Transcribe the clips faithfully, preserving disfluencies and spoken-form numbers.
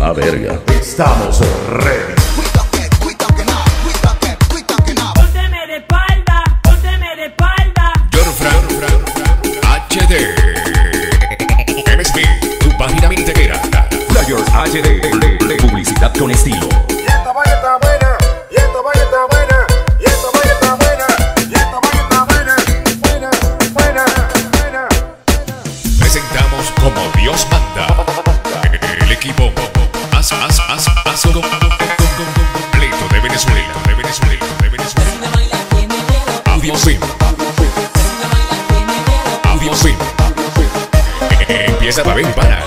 a verga. Estamos ready. Pónteme de espalda, pónteme de espalda. Jorfran H D M S P, tu página mintequera. Flyers H D, publicidad con estilo. Y esta vaina está buena, y esta vaina está buena, y esta vaina está buena, y esta vaina está buena, buena, buena, buena. Presentamos como Dios manda. El equipo as, as, as, as, completo de Venezuela, de Venezuela, de Venezuela. Audio Swim. Audio Swim. Empieza a ver, pana.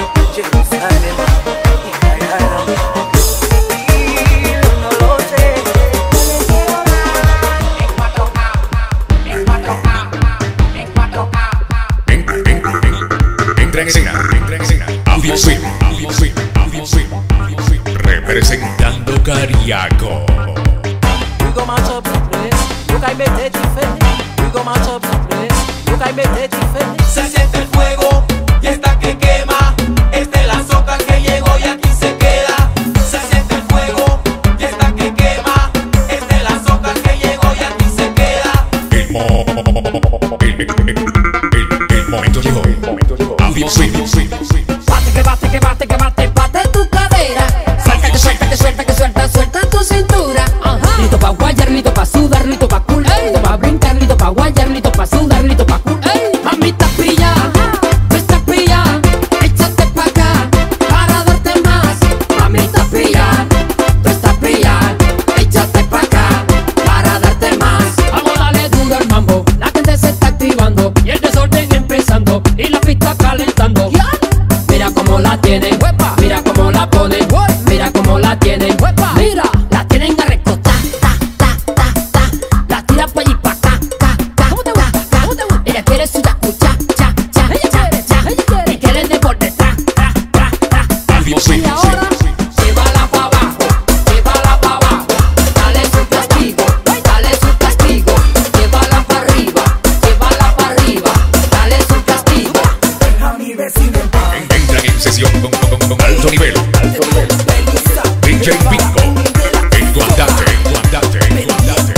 Entra en escena, entra en escena. Audio Swim, Audio Swim, Audio Swim, Audio Swim. Representando Cariaco. We go match up the place, look I made it diferente. We go match up the place, look I made it diferente. Se siente el fuego y esta que quema. Esta es la soca que llegó y aquí se queda. Se siente el fuego y esta que quema. Esta es la soca que llegó y aquí se queda. El, mo el, el, el, el momento llegó. Audio Swim, Swim, Swim. Bate que bate, que bate, que bate, bate tu cadera. Suelta que suelta, que suelta, que suelta, suelta tu cintura. Ajá. Lito pa' guayar, lito pa' sudar, lito pa' cool. Lito pa' brincar, lito pa' guayar, lito pa' sudar, lito pa' cool. Mamita pilla, tú estás pilla, échate pa' acá para darte más. Mamita pilla, tú estás pilla, échate pa' acá para darte más. Vamos a darle duro al mambo, la gente se está activando y el desorden empezando y la pista calentando. Mira cómo la tienen, mira cómo la ponen, mira cómo la tienen, mira, la tienen a recto, ta, ta, ta, ta, ta, la tira pa' allí pa' acá, ta, ta, ta, ta, ella quiere su yacu, cha, cha, cha, cha, cha, y quiere de por detrás, tra, tra, tra, Audio Swim, y ahora, llévala pa' abajo, llévala pa' abajo, dale su castigo, dale su castigo, llévala pa' arriba, llévala pa' arriba, dale su castigo. Entran en sesión con, con, con, con alto nivel. D J Pingo. En tu andate, en tu andate, en tu andate.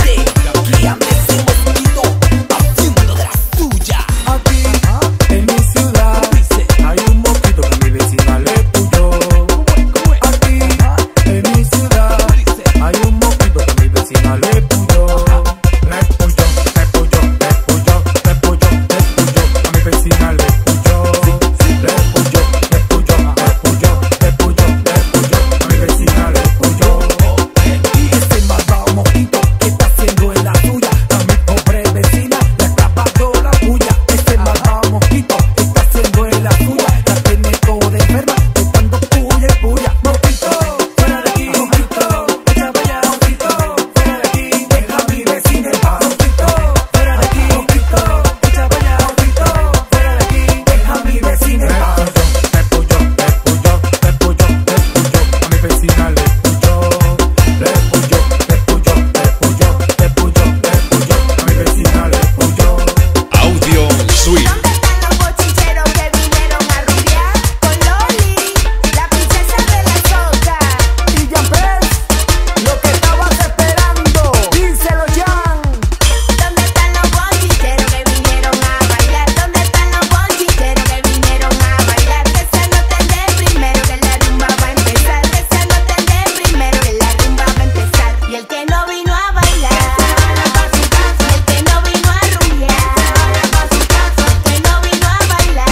En mi ciudad hay un mosquito que mi vecina le puyó. Aquí en mi ciudad hay un mosquito que mi vecina le puyó. Le puyó, le puyó, le puyó, le puyó, le puyó. A mi vecina le puyó. Le puyó, le puyó, le puyó, le puyó, le puyó. A mi vecina le puyó. Y ese malvado mosquito que está haciendo en la suya, a mi pobre vecina le ha clavado la puya. Ese malvado mosquito que está haciendo en la suya, la tiene toda enferma, botando puya y puya. Mosquito, fuera de aquí, mosquito, echa para allá, mosquito, fuera de aquí, deja a mi vecina en paz. Mosquito, fuera de aquí, mosquito, echa para allá, mosquito, fuera de aquí, deja a mi vecina en paz. Le puyó, le puyó, le puyó, le puyó, a mi vecina le puyó. Le puyó, le puyó, le puyó, le puyó, le puyó, a mi vecina le puyó. Audio Swim. ¿Dónde están los bochincheros que vinieron a rumbear con Loli, la princesa de la soca? Y ya ves lo que estabas esperando. Díselo, Jan. ¿Dónde están los bochincheros que vinieron a bailar? ¿Dónde están los bochincheros que vinieron a bailar? Que se anoten de primero que la rumba va a empezar. Que se anoten de primero que la rumba va a empezar. Y el que no vino a bailar, el que no vino a rumbear, el que no vino a bailar,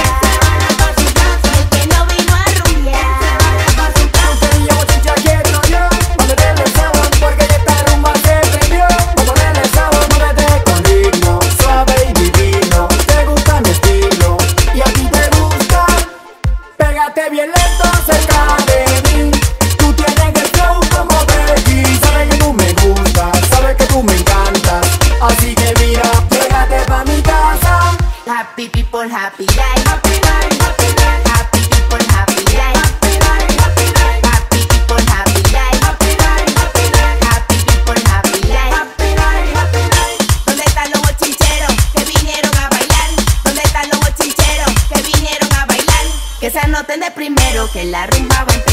el que no vino a rumbear. Quería bochinchar, quiero yo. Cuando te besaban, porque esta rumba se prendió. Cuando te besaban, muévete con ritmo, suave y divino. Te gusta mi estilo y a ti te gusta. Pégate bien lento cerca de mí. Tú tienes el flow como Becky. Sabes que tú me gustas, sabes que tú me encantas. Así que mira, pégate pa' mi casa. Happy people, happy life. Happy life, happy life. Happy people, happy life. Happy life, happy life. Happy people, happy life. Happy life, happy life. Happy people, happy life. Happy life, happy life. ¿Dónde están los bochincheros que vinieron a bailar? ¿Dónde están los bochincheros que vinieron a bailar? Que se anoten de primero que la rumba va a empezar.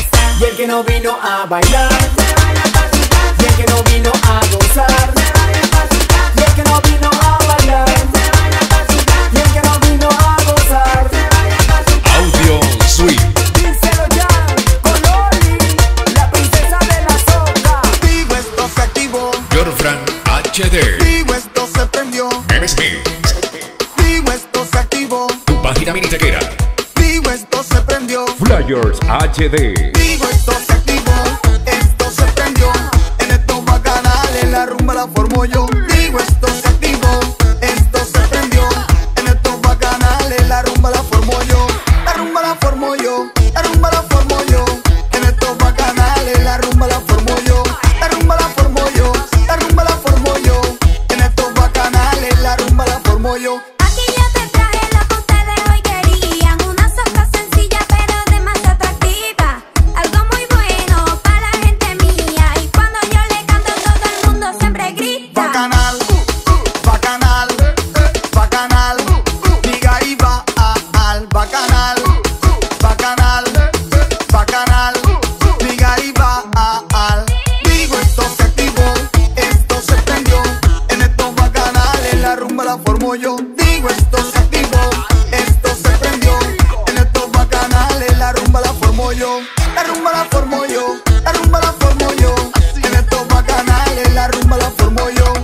Y el que no vino a bailar, y el que no vino a gozar, y el que no vino a bailar, y el que no vino a gozar. Audio Suite. Díselo ya, con Loli, la princesa de la soca. Vivo, esto se activó. Girlfriend H D. Vivo, esto se prendió. Memes Mix. Vivo, esto se activó. Tu página minitequera. Vivo, esto se prendió. Flyers H D. Vivo, esto se activó. Esto se prendió. En estos bacanales la rumba la formo yo. Vivo, esto se activó. Esto se prendió. En estos bacanales la rumba la formo yo. La rumba la formo yo. La rumba la formo yo. En estos bacanales la rumba la formo yo. La rumba la formo yo. La rumba la formo yo. En estos bacanales la rumba la formo yo. Aquí yo te traje lo que ustedes hoy querían. Una soca sencilla pero demasiado atractiva. Algo muy bueno para la gente mía. Y cuando yo le canto todo el mundo siempre grita. Bacanal, bacanal, bacanal. Diga y va a al bacanal, bacanal, bacanal. Diga y va a al. Digo esto se activó, esto se prendió. En estos bacanales la rumba la formo yo. Digo esto se activó, esto se prendió. En estos bacanales la rumba la formo yo. La rumba la formo yo, la rumba la formo yo. En estos bacanales la rumba la formo yo.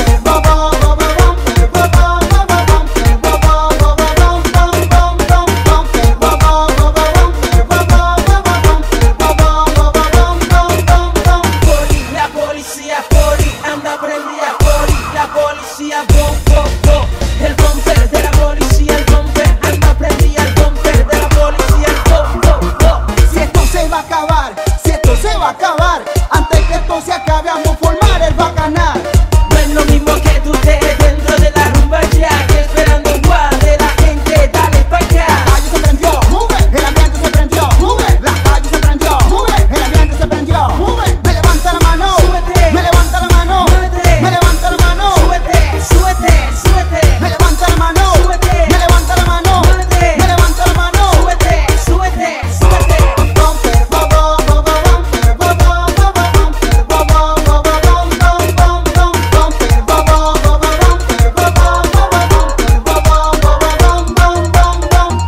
Poli, la policía, poli, anda prendida, poli, la policía, bo, bo, bo. El bumper de la policía, el bumper, anda prendida, el bumper de la policía, el bo, bo, bo. Si esto se va a acabar, si esto se va a acabar, antes que esto se acabe vamos a formar el bacanal. No es lo mismo que tú estés dentro de la rumba ya, que esperando un guá de la gente, dale pa' acá. La calle se prendió, move, el ambiente se prendió, move, la calle se prendió, move, el ambiente se prendió, move. Me levanta la mano, Súbete. me levanta la mano, Súbete. me levanta la mano, Súbete, súbete, súbete. me levanta la mano, Súbete. me levanta la mano, Súbete. me levanta la mano. Súbete, súbete, súbete. Bumper, bo, bo, bo, bo, bumper, bo, bo, bo, bo, bumper, bo, bo, bo, bo, bum, bum, bum, bum, bumper, bo, bo, bo, bo, bumper, bo, bo, bo, bo, bumper, bo, bo, bo, bo, bum, bum, bum, bum.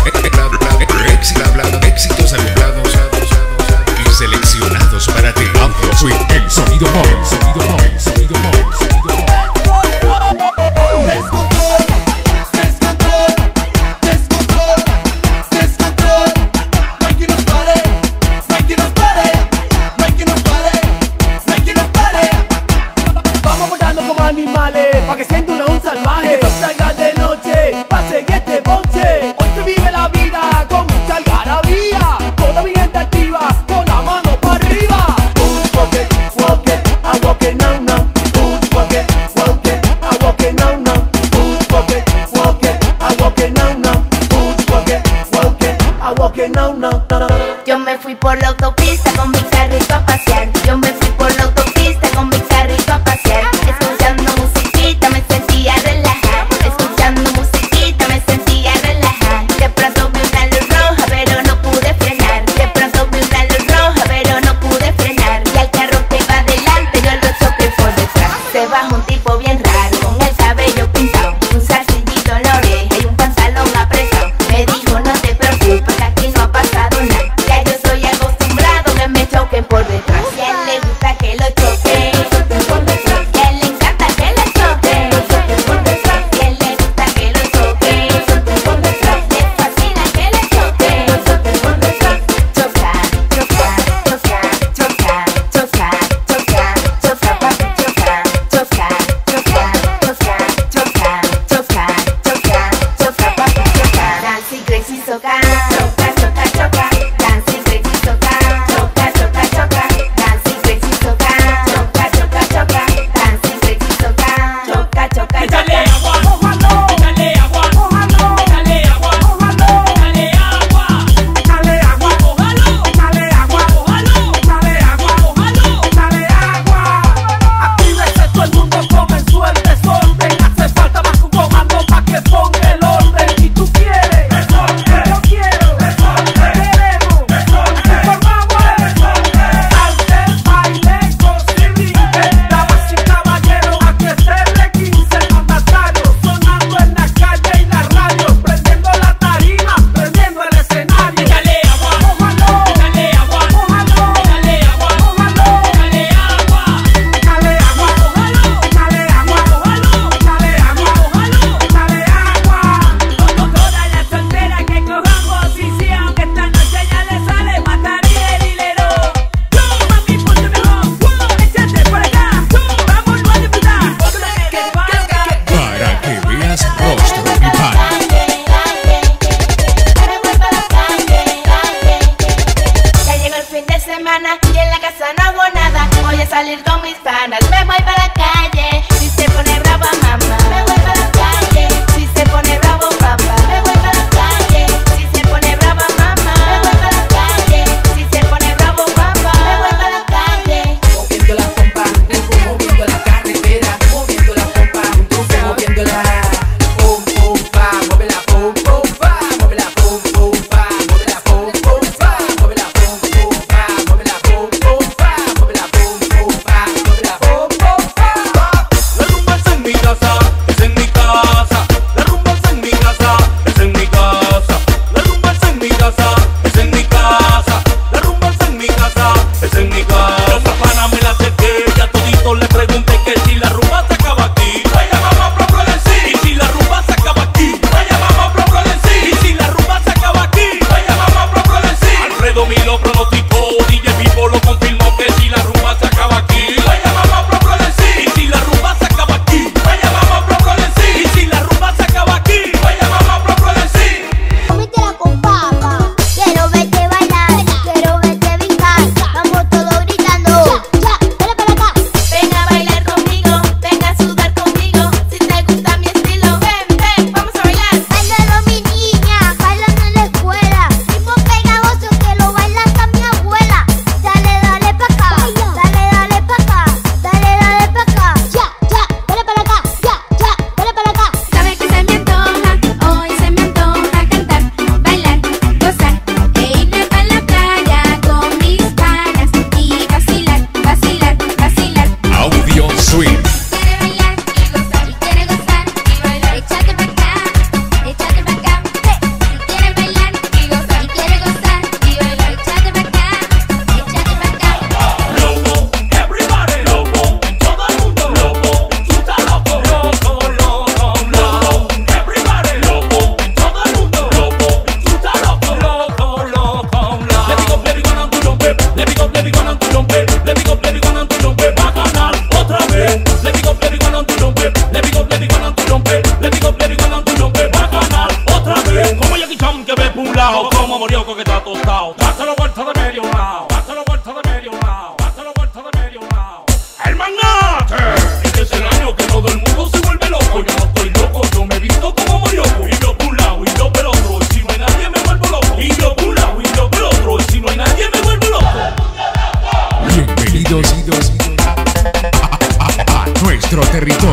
Éxitos agrupados y seleccionados para ti. Audio Suite. El sonido móvil. El sonido móvil. El sonido móvil. El sonido móvil. Descontrol, descontrol, descontrol, descontrol. No hay quien nos pare, no hay quien nos pare, no hay quien nos pare, no hay quien nos pare. Vamos volando como animales, pa' que sienta una un salvaje. Que no salga de noche, pa' seguir este bonche. Hoy se vive la vida con mucha algarabía. Toda mi gente activa, con la mano para arriba. Push, walk it, walk it, I walk it now, now. Push, walk it, walk it, I walk it now, now. Push, walk it, walk it, I walk it now, now. Push, walk it, walk it, I walk it now, now. Yo me fui por la autopista con mi carrito a pasear. Yo me fui por la autopista con mi carrito a pasear. Escuchando musiquita me sentía relajada. Escuchando musiquita me sentía relajada. De pronto vi una luz roja pero no pude frenar. De pronto vi una luz roja pero no pude frenar. Y al carro que iba adelante yo lo choqué por detrás. Se bajó un tipo bien raro con el cabello pintado, un zarcillito en la oreja y un pantalón apretado. Me dijo no te preocupes que aquí no ha pasado nada. Ya yo estoy acostumbrado que me choquen por detrás. Si a él le gusta que lo choquen salir con mis panas. Me voy para la calle, si se pone brava mamá. Me voy para la calle, si se pone bravo papá. Me voy para la calle, si se pone brava mamá. Me voy para la calle, si se pone bravo papá. Me voy para la calle. Moviendo la pompa, moviendo la carretera, moviendo la pompa, moviendo la pom pom pa, mueve la pom pom pa, mueve la pom pom pa, mueve la pom pom pa, mueve la pom pom pa, mueve la pom pom pa, mueve la pom pom pa, mueve la pom pom pa. La rumba es en mi casa, es en mi casa. La rumba es en mi casa, es en mi casa. La rumba es en mi casa, es en mi casa. La rumba es en mi casa, es en mi casa. Los panas me la acerqué, ya todito le pregunté que si la rumba se acaba aquí. Vaya mamá, propio de sí. Y si la rumba se acaba aquí. Vaya mamá, propio de sí. Y si la rumba se acaba aquí. Vaya mamá, propio de sí. Alfredo mi lo pronosticó, D J Pipo lo confirmó que si la rumba se acaba aquí. Vaya mamá, propio de sí. Y si la rumba se acaba aquí. Vaya mamá, propio de sí. Y si la rumba se acaba aquí. Vaya mamá, propio de sí. Cómetela con papa. Quiero verte bailar, quiero verte brincar. Vamos todos gritando. Ya, ya, ven para acá. Ven a bailar conmigo, ven a sudar conmigo. Si te gusta mi estilo, ven, ven, vamos a bailar. Bailalo mi niña, bailando en la escuela. Tipo pegajoso que lo baila hasta mi abuela. Dale, dale pa' acá, dale, dale pa' acá, dale, dale pa' acá. Ya, ya, ven para acá, ya, ya, ven para acá. Sabe que se me antoja, hoy se me antoja cantar, bailar, gozar e irme pa' la playa con mis panas y vacilar, vacilar, vacilar. Audio Swing. Quiere bailar y gozar, y quiere gozar y bailar. Échate pa' acá, échate pa' acá. Si quiere bailar y gozar, y quiere gozar y bailar. Échate pa' acá, échate pa' acá. Loco, everybody, loco, todo el mundo loco, tú estás loco, loco, loco, loco, everybody, loco, todo el mundo loco, tú estás loco, loco, loco, loco. Le digo, le digo, no, tú romper, le digo, le digo, no, tú romper, le digo, le digo, no, tú romper, va a ganar otra vez. Le digo, le digo, no, tú romper, le digo, le digo, no, tú romper, le digo, le digo, no, tú romper, va a ganar otra vez. Como Jackie Chan que ve por un lado, como Morioco que está tostado, dáselo vuelta de medio lado, dáselo vuelta de medio lado, dáselo vuelta de medio lado. ¡El magnate! Este es el año que todo el mundo se vuelve loco. Yo no estoy loco, yo me he visto como Morioco. Y yo por un lado y yo por otro, y si no hay nadie me vuelvo loco. Y yo por un lado y yo por otro, y si no hay nadie me vuelvo loco. Bienvenidos a, a- a nuestro territorio.